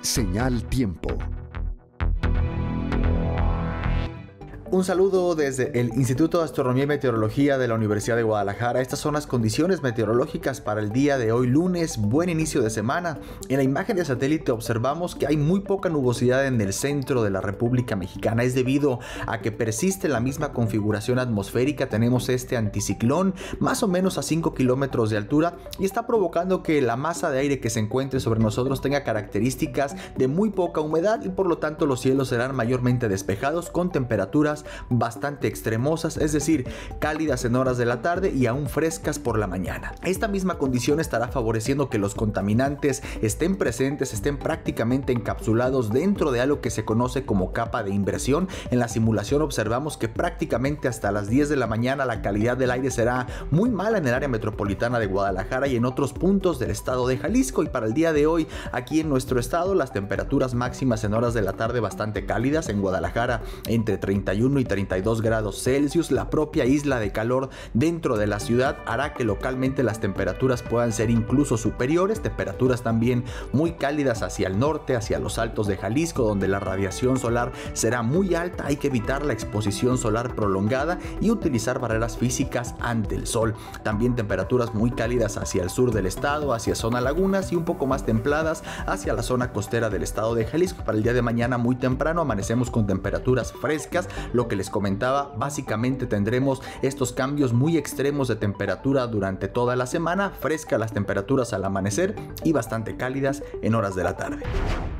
Señal Tiempo. Un saludo desde el Instituto de Astronomía y Meteorología de la Universidad de Guadalajara. Estas son las condiciones meteorológicas para el día de hoy lunes, buen inicio de semana. En la imagen de satélite observamos que hay muy poca nubosidad en el centro de la República Mexicana. Es debido a que persiste la misma configuración atmosférica. Tenemos este anticiclón más o menos a 5 kilómetros de altura y está provocando que la masa de aire que se encuentre sobre nosotros tenga características de muy poca humedad y por lo tanto los cielos serán mayormente despejados con temperaturas bastante extremosas, es decir, cálidas en horas de la tarde y aún frescas por la mañana. Esta misma condición estará favoreciendo que los contaminantes estén presentes, estén prácticamente encapsulados dentro de algo que se conoce como capa de inversión. En la simulación observamos que prácticamente hasta las 10 de la mañana la calidad del aire será muy mala en el área metropolitana de Guadalajara y en otros puntos del estado de Jalisco. Y para el día de hoy, aquí en nuestro estado, las temperaturas máximas en horas de la tarde bastante cálidas. En Guadalajara entre 31 y 32 grados Celsius. La propia isla de calor dentro de la ciudad hará que localmente las temperaturas puedan ser incluso superiores. Temperaturas también muy cálidas hacia el norte, hacia los altos de Jalisco, donde la radiación solar será muy alta. Hay que evitar la exposición solar prolongada y utilizar barreras físicas ante el sol. También temperaturas muy cálidas hacia el sur del estado, hacia zona lagunas y un poco más templadas hacia la zona costera del estado de Jalisco. Para el día de mañana muy temprano amanecemos con temperaturas frescas. Lo que les comentaba, básicamente tendremos estos cambios muy extremos de temperatura durante toda la semana, frescas las temperaturas al amanecer y bastante cálidas en horas de la tarde.